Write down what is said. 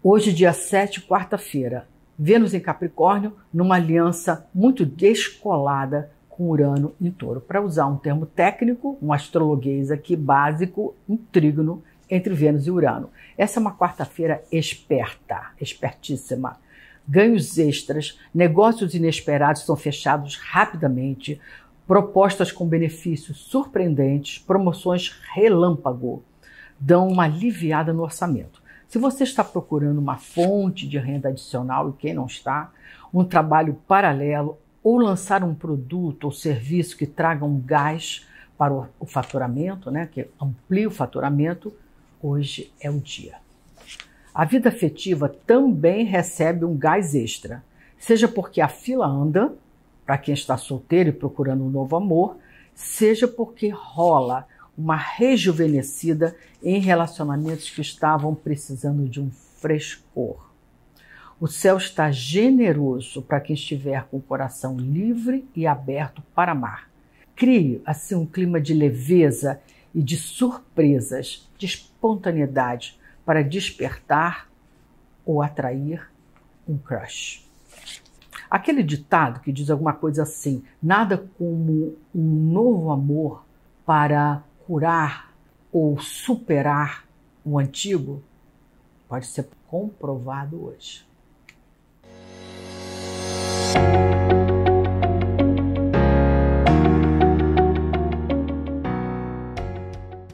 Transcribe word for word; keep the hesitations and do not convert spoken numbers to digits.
Hoje, dia sete, quarta-feira, Vênus em Capricórnio, numa aliança muito descolada com Urano em Touro. Para usar um termo técnico, um astrologuês aqui básico, um trígono entre Vênus e Urano. Essa é uma quarta-feira esperta, espertíssima. Ganhos extras, negócios inesperados são fechados rapidamente, propostas com benefícios surpreendentes, promoções relâmpago, dão uma aliviada no orçamento. Se você está procurando uma fonte de renda adicional, e quem não está, um trabalho paralelo, ou lançar um produto ou serviço que traga um gás para o, o faturamento, né, que amplie o faturamento, hoje é o dia. A vida afetiva também recebe um gás extra, seja porque a fila anda, para quem está solteiro e procurando um novo amor, seja porque rola uma rejuvenescida em relacionamentos que estavam precisando de um frescor. O céu está generoso para quem estiver com o coração livre e aberto para amar. Crie assim um clima de leveza e de surpresas, de espontaneidade para despertar ou atrair um crush. Aquele ditado que diz alguma coisa assim: nada como um novo amor para curar ou superar o antigo, pode ser comprovado hoje.